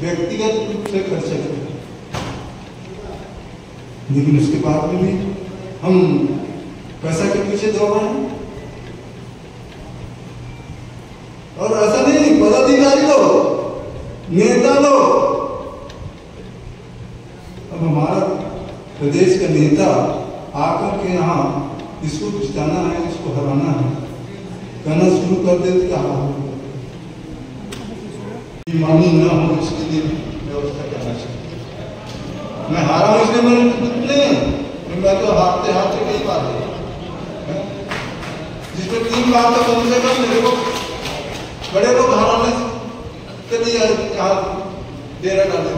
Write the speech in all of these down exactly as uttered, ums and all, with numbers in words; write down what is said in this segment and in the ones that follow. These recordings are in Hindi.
व्यक्तिगत रूप से खर्चे करते, लेकिन उसके बाद में भी हम पैसा के पीछे दौड़ रहे हैं। और ऐसा नहीं, पदाधिकारी लोग, नेता लोग, अब हमारा प्रदेश का नेता आकर के यहाँ इसको जिताना है, इसको हराना है, कहना शुरू कर दे तो क्या होगा? मानी न हो इसके लिए व्यवस्था करना चाहिए। मैं हारा हूं इसलिए मैंने नहीं है, मैं तो हारते हारते कई बार है, जिसमें तीन बार तो कम से कम मेरे को बड़े लोग हराने के लिए यहाँ डेरा डाले।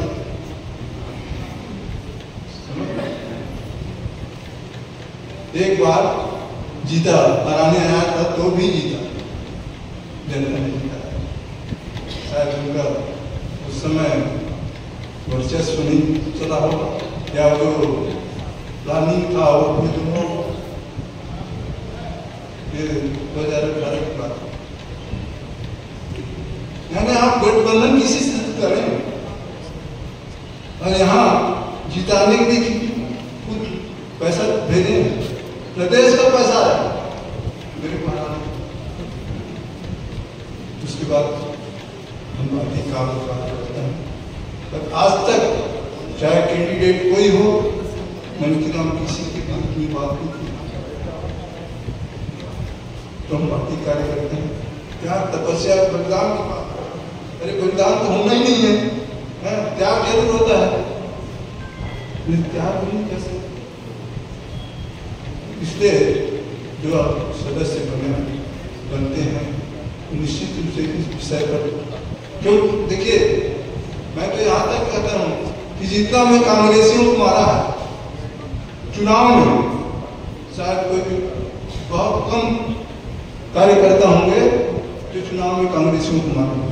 एक बार जीता, हराने आया था तो भी जीता, जनता ने जीता। शायद उनका उस समय वर्चस्व नहीं चला होगा, या जो प्लानिंग था वो दोनों ये दो हजार अठारह की बात है। यानी आप गठबंधन किसी से करें और यहाँ जिताने के लिए कुछ पैसा भेजें, प्रदेश का पैसा है मेरे पास। उसके बाद हम बाकी काम करते हैं। पर आज तक चाहे कैंडिडेट कोई हो, मन की नाम किसी के बात की बात नहीं की, तो हम पार्टी कार्य करते हैं। क्या तपस्या बलिदान की बात? अरे बलिदान तो होना ही नहीं है, है? त्याग जरूर होता है, त्याग नहीं कैसे? इसलिए जो आप सदस्य बने बनते हैं, निश्चित रूप से इस विषय पर, जो देखिए मैं तो यहाँ तक कहता हूँ कि जितना मैं कांग्रेसियों को मारा है चुनाव में, शायद कोई बहुत कम कार्यकर्ता होंगे जो चुनाव में कांग्रेसियों को मारे।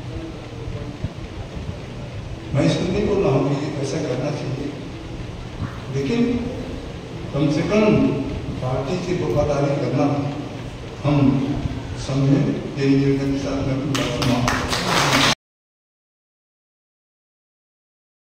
मैं इसको नहीं बोल रहा हूँ कि ऐसा करना चाहिए, लेकिन कम से कम पार्टी की वफादारी करना हम समझें। यही निर्णय के साथ मैं पूरा चुनाव